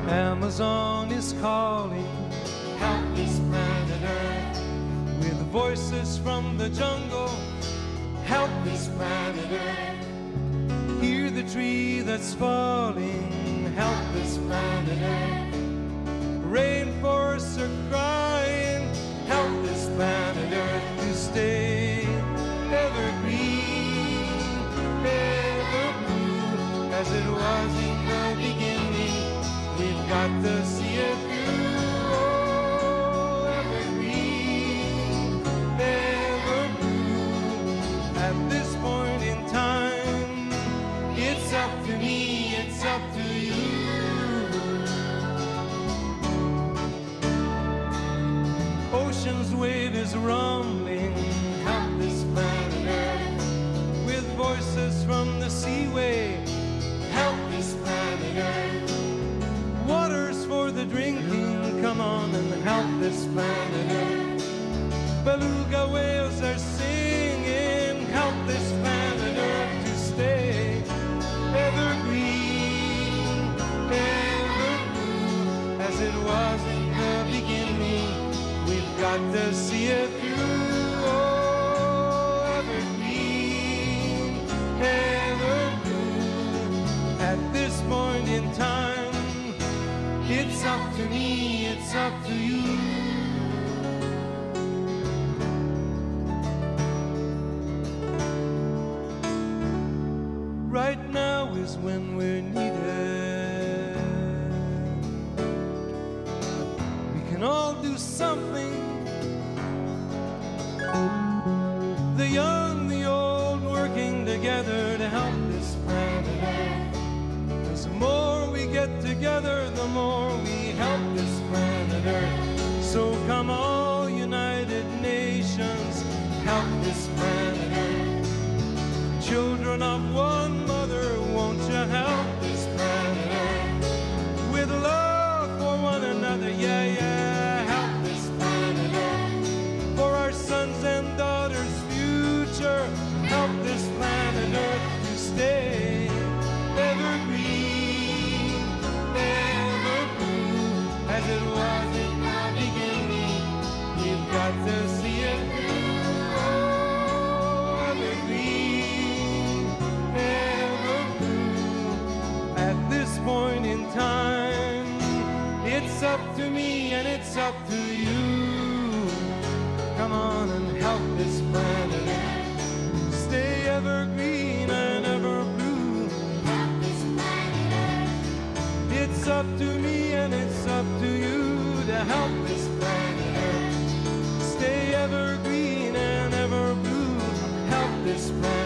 Amazon is calling, help this planet Earth. With voices from the jungle, help this planet Earth. Hear the tree that's falling, help this planet Earth. Rainforests are crying, help this planet Earth to stay evergreen, ever blue, as it was in the beginning. We've got to see it through. Oh, evergreen, ever blue. At this point in time, it's up to me, it's up to you. Ocean's wave is rumbling, help this planet Earth. With voices from the seaway, help this planet Earth. Waters for the drinking, come on and help this planet Earth. Beluga whales are singing, help this planet Earth to stay evergreen, ever blue, as it was in the beginning. We've got to see it through. Oh, evergreen, ever blue. At this point in time, it's up to me, it's up to you. Right now is when we're needed. We can all do something. The young, the old, working together to help this planet Earth. 'Cause the more we get together, the more we help this planet Earth. So come all United Nations, help this planet Earth. Children of one mother, won't you help this planet Earth? With love for one another, yeah, yeah, help this planet Earth. For our sons and daughters' future, help this planet Earth to stay evergreen, ever blue, as it was in the beginning. We've got to see it through. Oh, evergreen, ever blue. At this point in time, it's up to me and it's up to you. Come on and help this planet Earth stay evergreen and ever blue. Help this planet Earth. It's up to me and it's up to you to help this planet Earth stay evergreen and ever blue. Help this planet